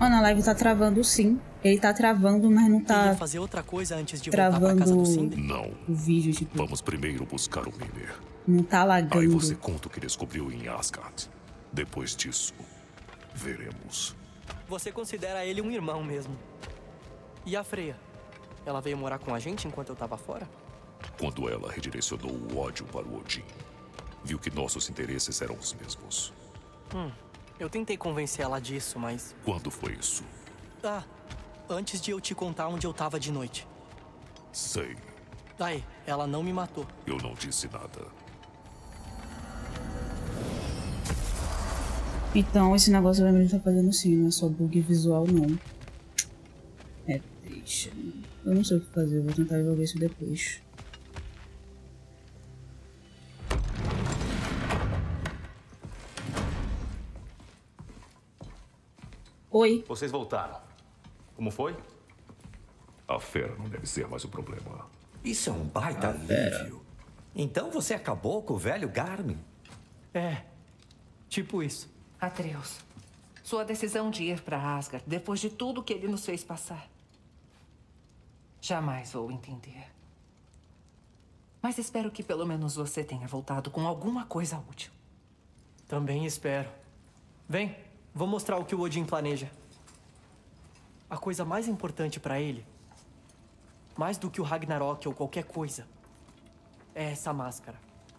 Mano, a live tá travando sim. Ele tá travando, mas não tá... Ia fazer outra coisa antes de voltar pra casa do Sindri? Não. O vídeo, tipo... Vamos primeiro buscar o Mimir. Não tá lagando. Aí você conta o que descobriu em Asgard. Depois disso, veremos. Você considera ele um irmão mesmo. E a Freya? Ela veio morar com a gente enquanto eu tava fora? Quando ela redirecionou o ódio para o Odin, viu que nossos interesses eram os mesmos. Eu tentei convencer ela disso, mas... Quando foi isso? Ah, antes de eu te contar onde eu tava de noite. Sei. Aí, ela não me matou. Eu não disse nada. Então, esse negócio vai me tá fazendo sim, não é só bug visual, não. É, deixa. Eu não sei o que fazer, eu vou tentar resolver isso depois. Oi. Vocês voltaram. Como foi? A fera não deve ser mais o problema. Isso é um baita alívio. Então você acabou com o velho Garmin? É, tipo isso. Atreus, sua decisão de ir para Asgard depois de tudo que ele nos fez passar. Jamais vou entender. Mas espero que pelo menos você tenha voltado com alguma coisa útil. Também espero. Vem, vou mostrar o que o Odin planeja. A coisa mais importante pra ele, mais do que o Ragnarok ou qualquer coisa, é essa máscara.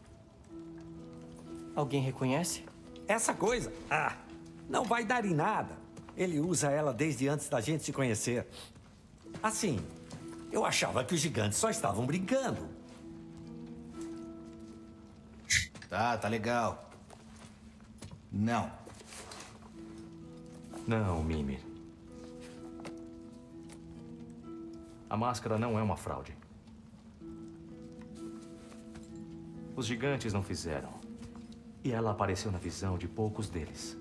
Alguém reconhece? Essa coisa? Ah, não vai dar em nada. Ele usa ela desde antes da gente se conhecer. Assim, eu achava que os gigantes só estavam brincando. Tá legal. Não. Não, Mimir. A máscara não é uma fraude. Os gigantes não fizeram. E ela apareceu na visão de poucos deles.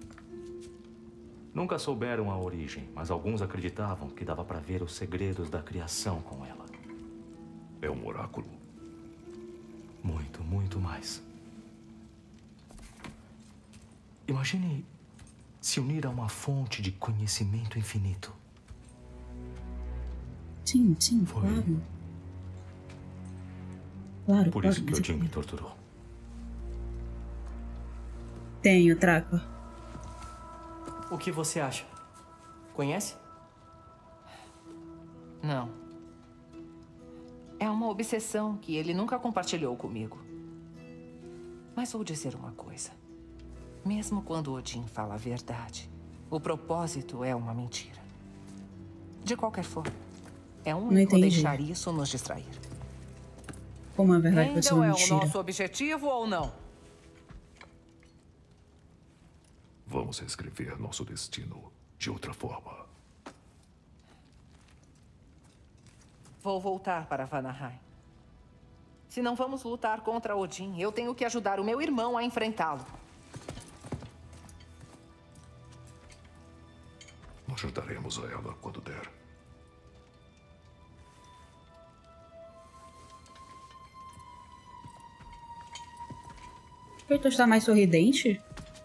Nunca souberam a origem, mas alguns acreditavam que dava para ver os segredos da criação com ela. É um oráculo. Muito, muito mais. Imagine se unir a uma fonte de conhecimento infinito. Sim, claro. Claro, Por isso que Odin me torturou. Tenho, Traco. O que você acha? Conhece? Não. É uma obsessão que ele nunca compartilhou comigo. Mas vou dizer uma coisa. Mesmo quando Odin fala a verdade, o propósito é uma mentira. De qualquer forma, é único deixar isso nos distrair. Como a verdade pode ser uma mentira? É o nosso objetivo ou não? Vamos reescrever nosso destino de outra forma. Vou voltar para Vanaheim. Se não vamos lutar contra Odin, eu tenho que ajudar o meu irmão a enfrentá-lo. Ajudaremos a ela quando der. Ele está mais sorridente?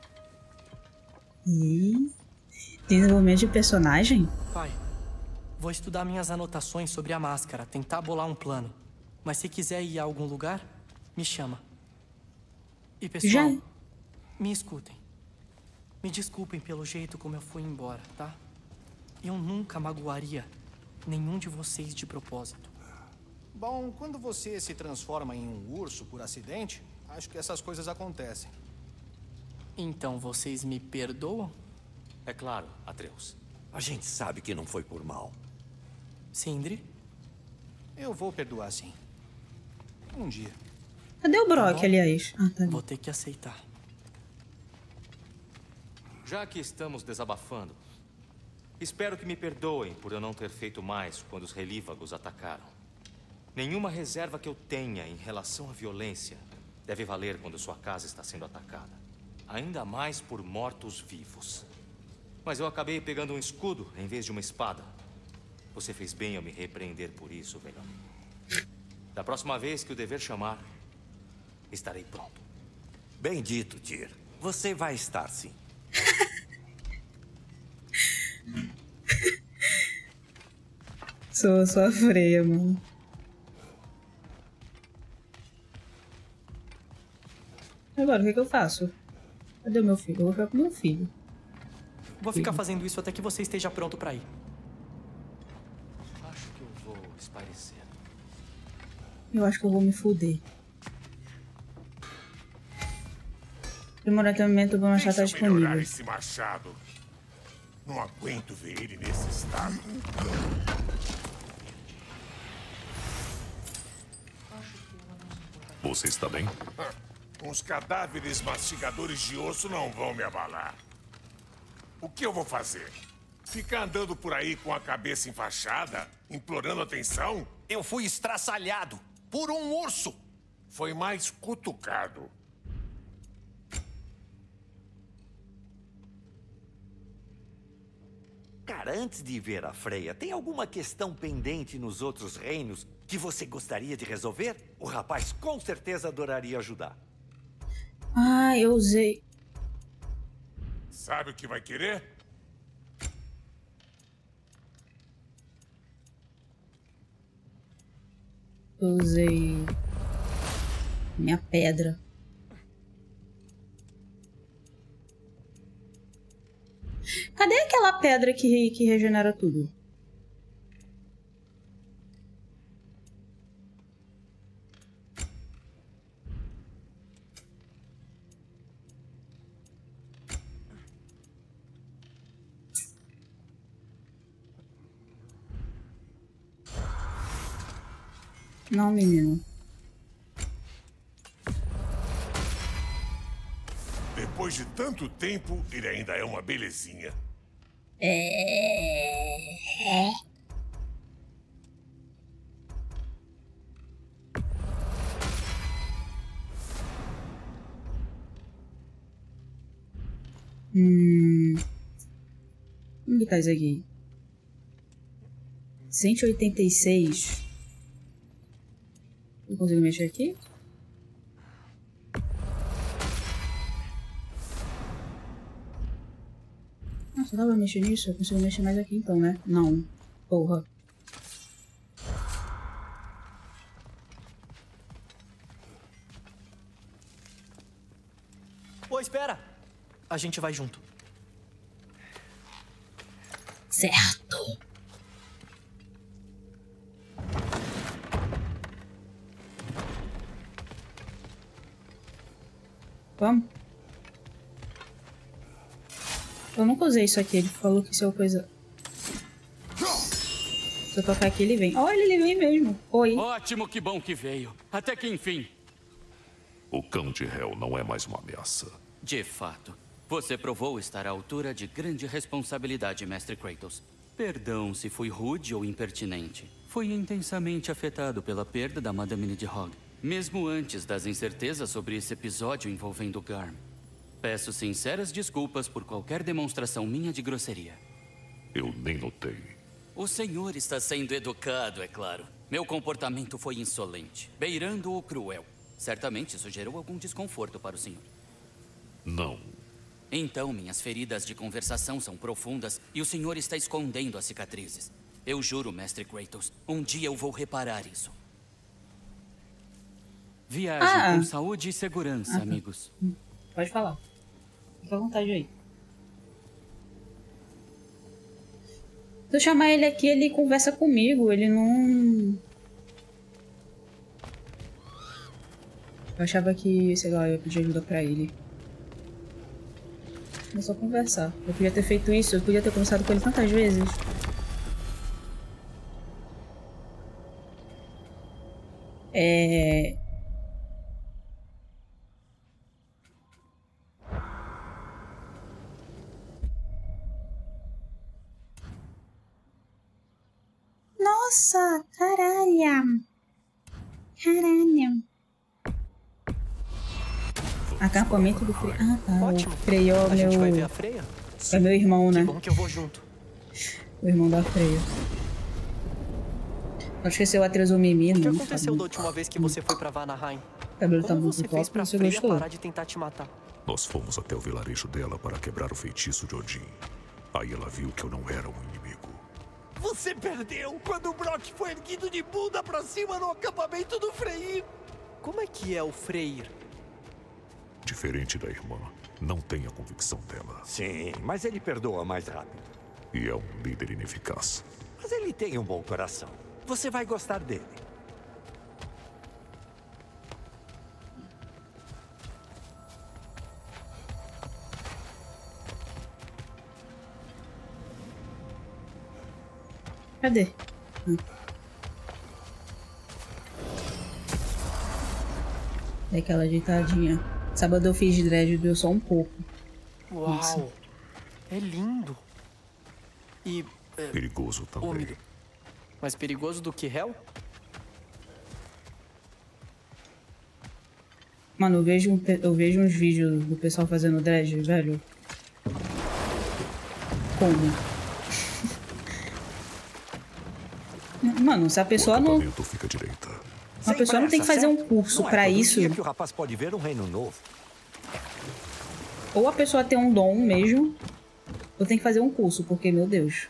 E desenvolvimento de personagem? Pai, vou estudar minhas anotações sobre a máscara, tentar bolar um plano. Mas se quiser ir a algum lugar, me chama. E pessoal, me escutem. Me desculpem pelo jeito como eu fui embora, tá? Eu nunca magoaria nenhum de vocês de propósito. Bom, quando você se transforma em um urso por acidente, acho que essas coisas acontecem. Então vocês me perdoam? É claro, Atreus. A gente sabe que não foi por mal. Sindri? Eu vou perdoar, sim. Um dia. Cadê o Brock, aliás? Ah, tá. Vou ter que aceitar. Já que estamos desabafando, espero que me perdoem por eu não ter feito mais quando os relívagos atacaram. Nenhuma reserva que eu tenha em relação à violência deve valer quando sua casa está sendo atacada. Ainda mais por mortos-vivos. Mas eu acabei pegando um escudo em vez de uma espada. Você fez bem ao me repreender por isso, velho. Da próxima vez que o dever chamar, estarei pronto. Bem dito, Tyr. Você vai estar, sim. Sou a Freya, mano. Agora, o que eu faço? Cadê o meu filho? Eu vou ficar com meu filho. Vou ficar fazendo isso até que você esteja pronto pra ir. Acho que eu vou espairecer. Eu acho que eu vou me fuder. Primordialmente, o meu machado tá disponível. Esse machado. Não aguento ver ele nesse estado. Você está bem? Uns cadáveres mastigadores de osso não vão me abalar. O que eu vou fazer? Ficar andando por aí com a cabeça enfaixada, implorando atenção? Eu fui estraçalhado por um urso. Foi mais cutucado. Cara, antes de ver a Freya, tem alguma questão pendente nos outros reinos que você gostaria de resolver? O rapaz com certeza adoraria ajudar. Ah, eu usei. Sabe o que vai querer? Eu usei minha pedra. Cadê aquela pedra que regenera tudo? Não, menino. Depois de tanto tempo, ele ainda é uma belezinha. Onde tá isso aqui? 186. Eu consigo mexer aqui? Nossa, dá pra mexer nisso? Eu consigo mexer mais aqui então, né? Não. Porra. Ô, espera! A gente vai junto. Certo. Vamos? Eu nunca usei isso aqui. Ele falou que isso é uma coisa... Se eu tocar aqui, ele vem. Olha, ele vem mesmo. Oi. Ótimo, que bom que veio. Até que enfim. O cão de Hel não é mais uma ameaça. De fato. Você provou estar à altura de grande responsabilidade, Mestre Kratos. Perdão se fui rude ou impertinente. Fui intensamente afetado pela perda da Madame Nidhogg, mesmo antes das incertezas sobre esse episódio envolvendo Garm. Peço sinceras desculpas por qualquer demonstração minha de grosseria. Eu nem notei. O senhor está sendo educado, é claro. Meu comportamento foi insolente, beirando o cruel. Certamente isso gerou algum desconforto para o senhor. Não. Então, minhas feridas de conversação são profundas e o senhor está escondendo as cicatrizes. Eu juro, Mestre Kratos, um dia eu vou reparar isso. Viagem com saúde e segurança, amigos. Pode falar. Fica à vontade aí. Se eu chamar ele aqui, ele conversa comigo. Ele não... Eu achava que, sei lá, eu ia pedir ajuda pra ele. É só conversar. Eu podia ter feito isso, eu podia ter conversado com ele tantas vezes. Nossa, caralho. Caralho. Acampamento do Freya. Ah, tá. Ótimo. O Freya é o A gente vai ver meu... a Freya? É meu irmão, né? Que bom que eu vou junto. O irmão da Freya. Acho que esse é o Atreus ou Mimi, O que não aconteceu da última vez que você foi pra Vanaheim? O cabelo tá Como muito você top, fez pra você Freya gostou? parar de tentar te matar? parar de tentar te matar? Nós fomos até o vilarejo dela para quebrar o feitiço de Odin. Aí ela viu que eu não era um inimigo. Você perdeu quando o Brock foi erguido de bunda pra cima no acampamento do Freyr. Como é que é o Freyr? Diferente da irmã, não tem a convicção dela. Sim, mas ele perdoa mais rápido. E é um líder ineficaz. Mas ele tem um bom coração. Você vai gostar dele. Cadê? É aquela ajeitadinha. Sábado eu fiz dread e deu só um pouco. Uau! Nossa. É lindo. E... perigoso também. Úmido. Mais perigoso do que réu? Mano, eu vejo uns vídeos do pessoal fazendo dread, velho. Como? Mano, se a pessoa não... fica direita. Uma pessoa não tem que fazer um curso pra isso. Que o rapaz pode ver um reino novo. Ou a pessoa tem um dom mesmo, ou tem que fazer um curso, porque, meu Deus.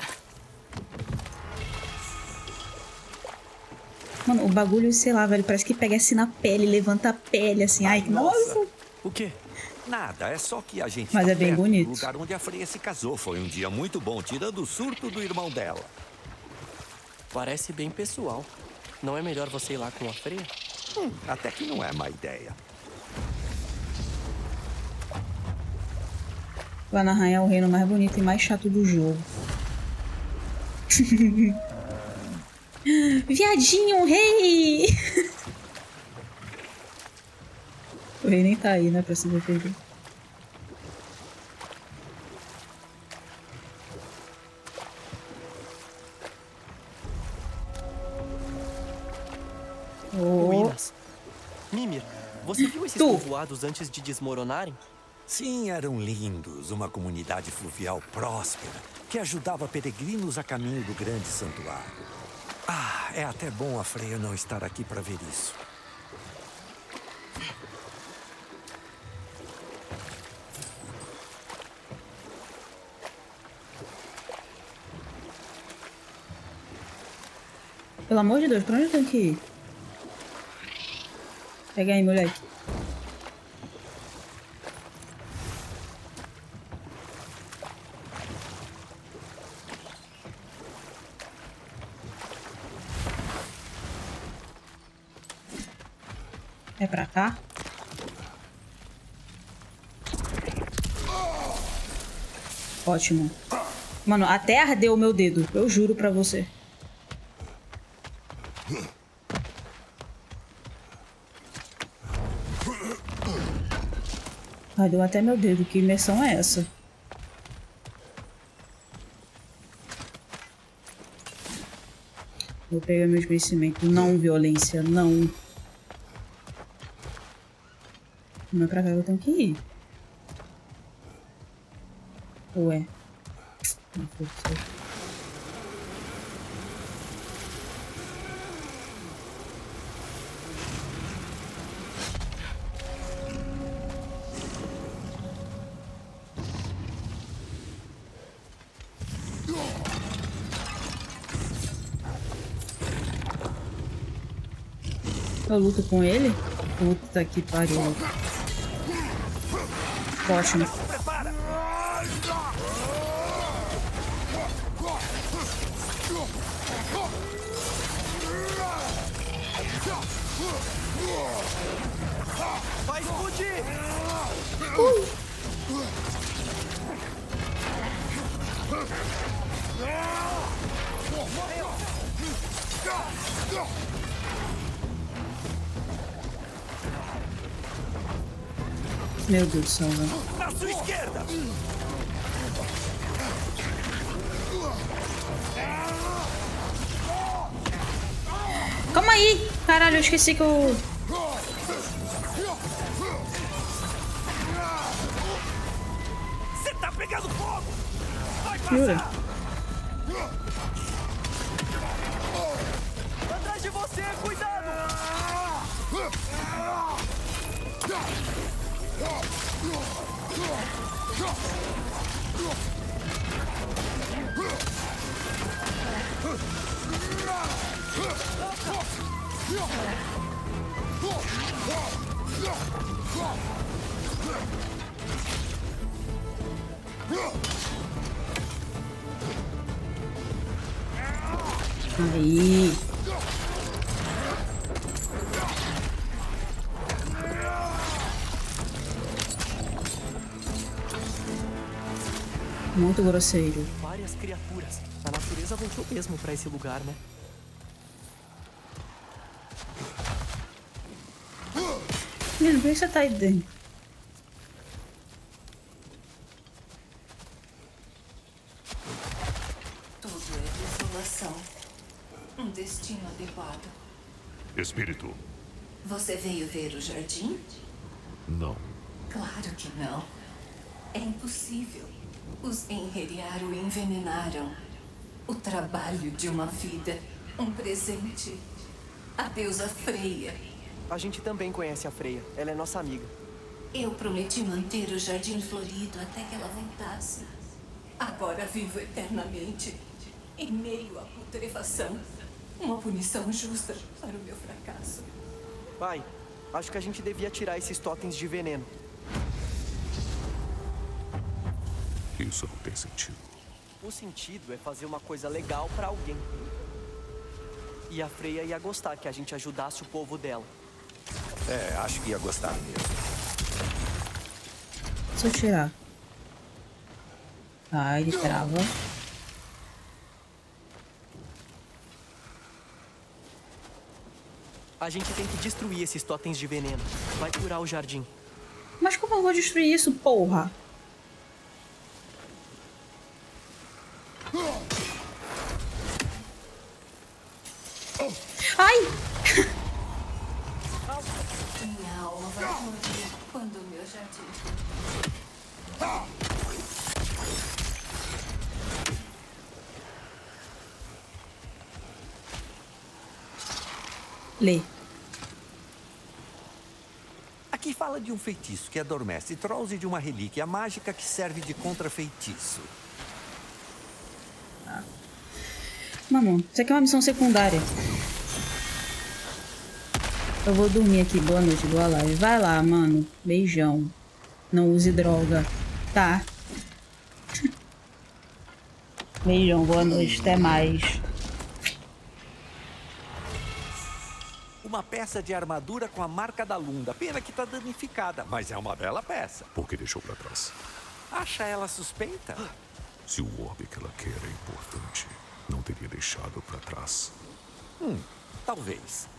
Mano, o bagulho, sei lá, velho, parece que pega assim na pele, levanta a pele, assim. Ai, nossa. O quê? Nada, é só que a gente... Mas é bem bonito. O lugar onde a Freya se casou foi um dia muito bom, tirando o surto do irmão dela. Parece bem pessoal. Não é melhor você ir lá com a Freya? Até que não é má ideia. Vanaheim é o reino mais bonito e mais chato do jogo. Viadinho, rei! O rei nem tá aí, né, pra se defender. Ruínas. Mimir, você viu esses povoados antes de desmoronarem? Sim, eram lindos. Uma comunidade fluvial próspera que ajudava peregrinos a caminho do grande santuário. Ah, é até bom a Freya não estar aqui para ver isso. Pelo amor de Deus, pra onde eu tenho que ir? Pega aí, moleque. É pra cá? Ótimo. Mano, até ardeu o meu dedo. Eu juro pra você. Ardeu até meu dedo. Que imersão é essa? Vou pegar meus conhecimentos. Não violência, não. Não é pra cá que eu tenho que ir. Ué. Não foi certo. Eu luto com ele? Puta que pariu. Ótimo. Vai explodir! Meu Deus do céu, velho. Na sua esquerda! Calma aí! Caralho, eu esqueci que eu... Você tá pegando fogo! Vai Jura? passar! Atrás de você, cuidado! Aí. Muito grosseiro. Várias criaturas. A natureza voltou mesmo pra esse lugar, né? Menino, por que você tá aí dentro? Tudo é desolação. Um destino adequado. Espírito. Você veio ver o jardim? Não. Claro que não. É impossível. Os Enheriar o envenenaram. O trabalho de uma vida. Um presente. A deusa Freya. A gente também conhece a Freya. Ela é nossa amiga. Eu prometi manter o jardim florido até que ela voltasse. Agora vivo eternamente. Em meio à putrefação. Uma punição justa para o meu fracasso. Pai, acho que a gente devia tirar esses totens de veneno. Isso não tem sentido. O sentido é fazer uma coisa legal pra alguém. E a Freya ia gostar que a gente ajudasse o povo dela. É, acho que ia gostar mesmo. Se eu tirar. Ah, ele trava. A gente tem que destruir esses totens de veneno. Vai curar o jardim. Mas como eu vou destruir isso, porra? Ai! Minha alma vai morrer quando o meu jardim. Lê. Aqui fala de um feitiço que adormece trolls e de uma relíquia mágica que serve de contra-feitiço. Mamão, isso aqui é uma missão secundária. Eu vou dormir aqui. Boa noite, boa live. Vai lá, mano. Beijão. Não use droga. Tá. Beijão, boa noite. Até mais. Uma peça de armadura com a marca da Lunda. Pena que tá danificada, mas é uma bela peça. Por que deixou pra trás? Acha ela suspeita? Se o orbe que ela quer é importante, não teria deixado pra trás. Talvez.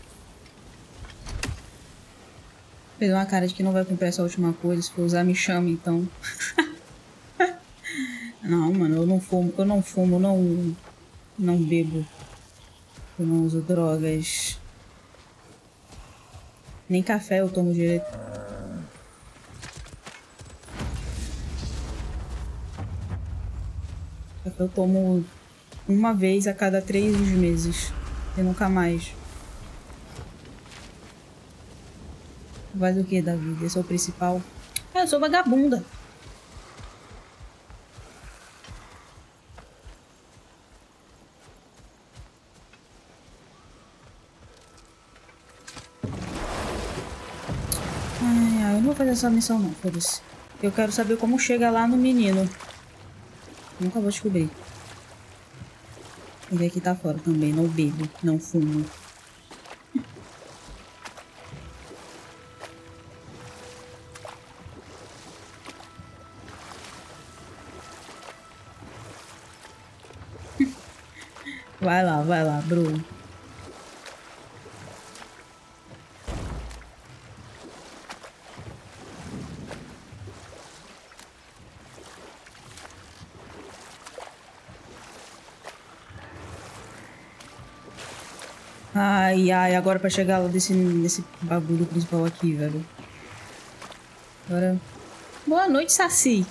Fez uma cara de que não vai cumprir essa última coisa. Se for usar, me chama, então. Não, mano, eu não fumo, não bebo. Eu não uso drogas. Nem café eu tomo direito. Café eu tomo uma vez a cada 3 meses. E nunca mais. Vai do que da vida? Esse é o principal. Eu sou vagabunda. Ai, eu não vou fazer essa missão não, foda-se. Eu quero saber como chega lá no menino. Nunca vou descobrir. Ele aqui tá fora também, não bebo, não fumo. Vai lá, Bruno. Ai, agora pra chegar lá nesse bagulho principal aqui, velho. Agora... Boa noite, Saci.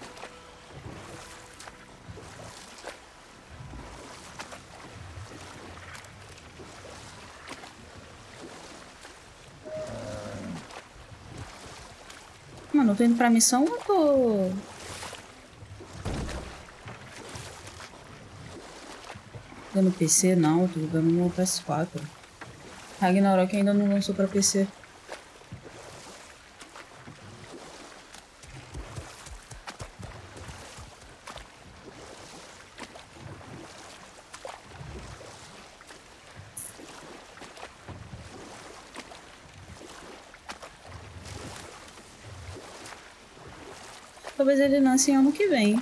Mano, eu tô indo pra missão ou tô... No PC não, tô jogando no PS4. Ragnarok ainda não lançou pra PC. Talvez ele lance ano que vem.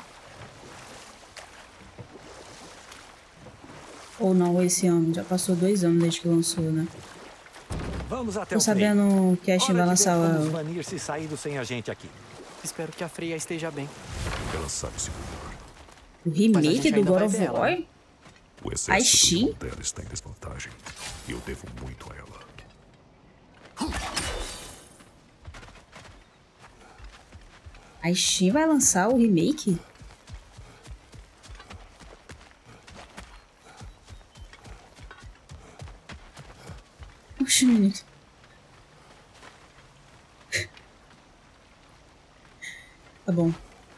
Ou não, esse ano. Já passou 2 anos desde que lançou, né? Vamos até Tô sabendo que a Steam vai lançar o Vanir se saindo sem a gente aqui. Espero que a Freya esteja bem. Ela sabe segurar. O remake do God of War? O exército dela está em desvantagem. E eu devo muito a ela. A Steam vai lançar o remake? Oxe, menino. Tá bom.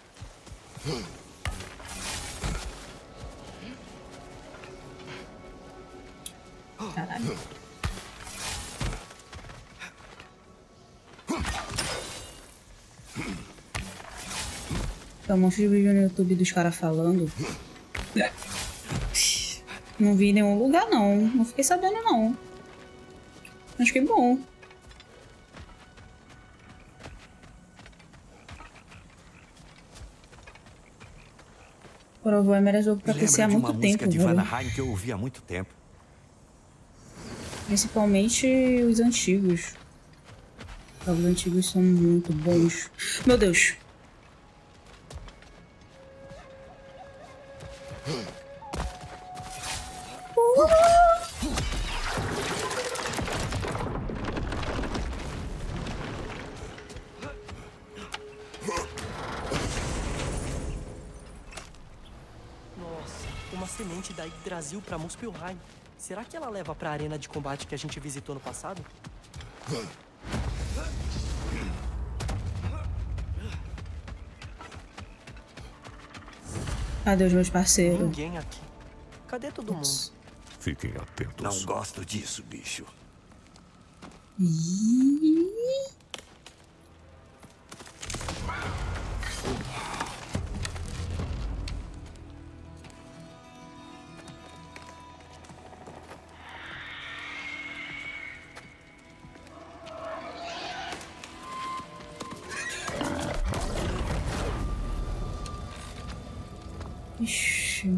Caralho. Tem um monte de vídeo no YouTube dos caras falando. Não vi em nenhum lugar, não. Não fiquei sabendo, não. Acho que é bom. God of War era jogo pra PC há muito tempo, de Vanaheim que eu ouvi há muito tempo. Principalmente os antigos. Os antigos são muito bons. Meu Deus. Uma semente da Yggdrasil pra Muspelheim. Será que ela leva pra arena de combate que a gente visitou no passado? Cadê os meus parceiros? Ninguém aqui. Cadê todo mundo? Fiquem atentos. Não gosto disso, bicho. Ixi.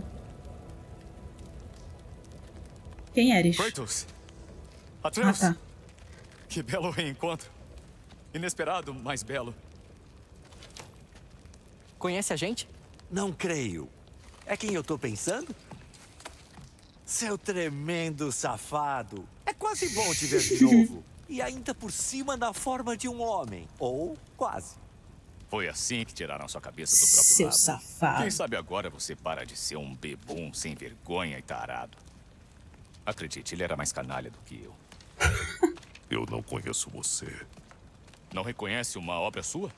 Quem eres? Kratos! Atreus! Ah, tá. Que belo reencontro. Inesperado, mas belo. Conhece a gente? Não creio. É quem eu tô pensando? Seu tremendo safado. É quase bom te ver de novo. E ainda por cima na forma de um homem. Ou quase. Foi assim que tiraram sua cabeça do próprio Seu rabo. safado. Quem sabe agora você para de ser um bebum sem vergonha e tarado. Acredite, ele era mais canalha do que eu. Eu não conheço você. Não reconhece uma obra sua?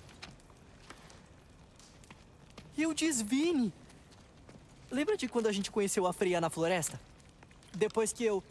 E o Desvine! Lembra de quando a gente conheceu a Freya na floresta? Depois que eu...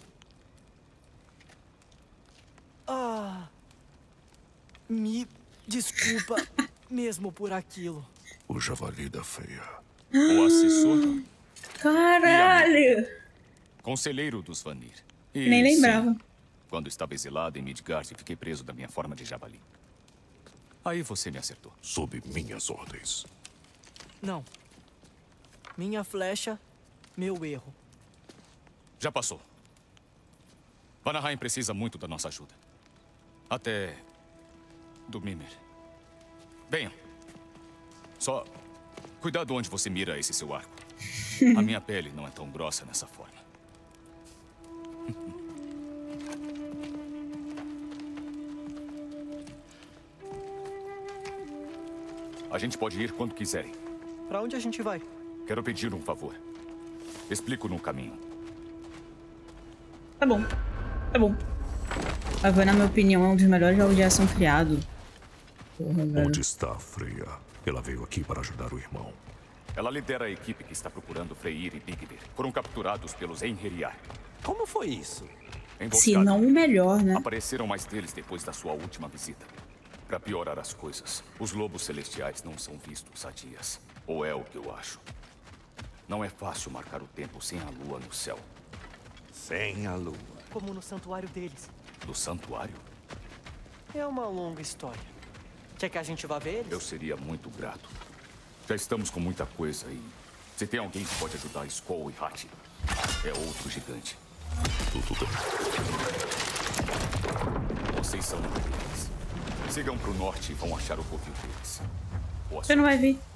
Me desculpa mesmo por aquilo. O javali da Freya. O assessor? Caralho! Conselheiro dos Vanir. E, Nem lembrava. sim, quando estava exilado em Midgard, fiquei preso da minha forma de javali. Aí você me acertou. Sob minhas ordens. Não. Minha flecha, meu erro. Já passou. Vanaheim precisa muito da nossa ajuda. Até do Mimir. Venham. Só cuidado onde você mira esse seu arco. A minha pele não é tão grossa nessa forma. A gente pode ir quando quiserem. Pra onde a gente vai? Quero pedir um favor. Explico no caminho. Tá bom. Tá bom. Agora, na minha opinião, é um dos melhores jogos de ação criado. Porra, velho. Onde está a Freya? Ela veio aqui para ajudar o irmão. Ela lidera a equipe que está procurando Freyr e Bigdir. Foram capturados pelos Einherjar. Como foi isso? Se não o melhor, né? Apareceram mais deles depois da sua última visita. Para piorar as coisas, os lobos celestiais não são vistos há dias. Ou é o que eu acho. Não é fácil marcar o tempo sem a lua no céu. Sem a lua. Como no santuário deles. No santuário? É uma longa história. Quer que a gente vá ver eles? Eu seria muito grato. Já estamos com muita coisa e... se tem alguém que pode ajudar Skoll e Hati, é outro gigante. Tudo bem. Vocês são deles. Sigam pro norte e vão achar o covil deles. Você não vai vir.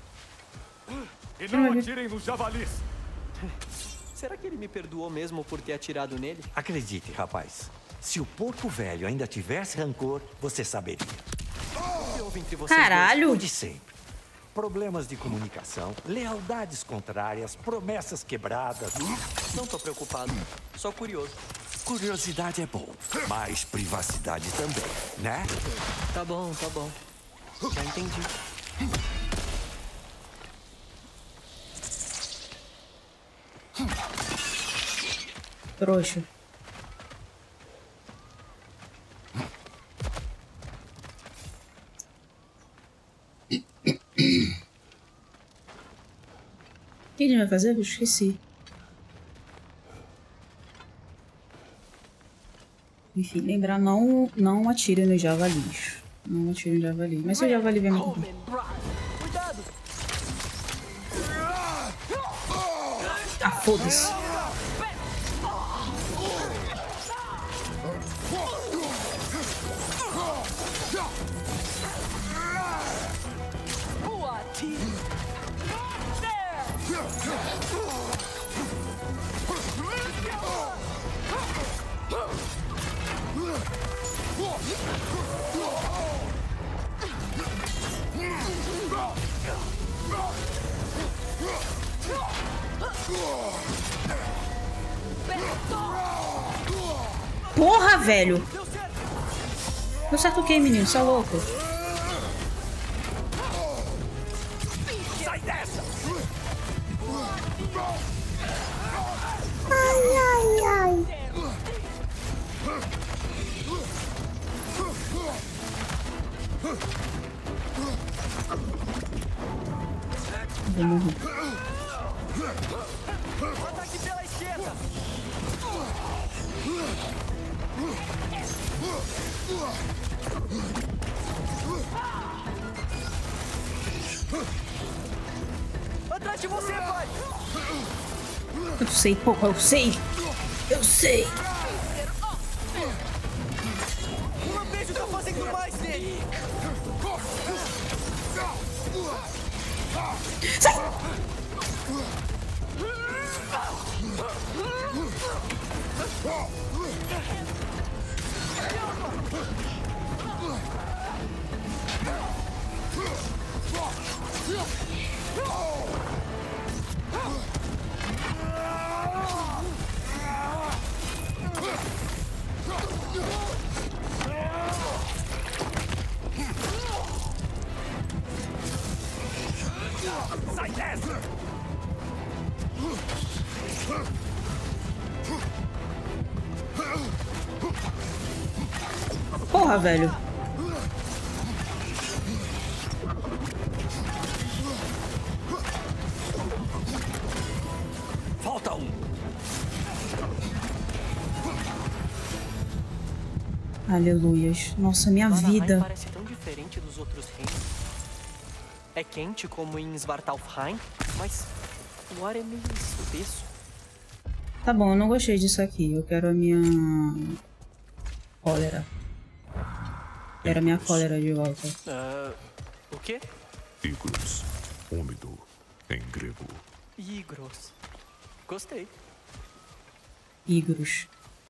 E não atirem nos javalis. Será que ele me perdoou mesmo por ter atirado nele? Acredite, rapaz. Se o porco velho ainda tivesse rancor, você saberia. O que houve entre vocês? Caralho! O de sempre. Problemas de comunicação, lealdades contrárias, promessas quebradas. Não tô preocupado. Só curioso. Curiosidade é bom, mas privacidade também, né? Tá bom, tá bom. Já entendi. Trouxa. O que a gente vai fazer? Eu esqueci. Enfim, lembrar, não atire no javalis. Não atire no javali. Mas se o javali vem muito... Cuidado! Ah, foda-se. Porra, velho! Deu certo o que, menino? Você é louco? Sai dessa! Ai, ai, ai. Vou morrer. Ataque pela esquerda! Atrás de você, pai! Eu sei, porra, eu sei! Eu sei! O lampejo tá fazendo mais dele! Sai! Sai dessa! Porra, velho! Falta um! Aleluias. Nossa, minha vida. Parece tão diferente dos outros reinos. É quente como em Svartalfheim, mas o ar é meio espesso. Tá bom, eu não gostei disso aqui. Eu quero a minha... cólera. Quero a minha cólera de volta. O quê? Igros. Úmido. Em grego. Igros. Gostei. Igros.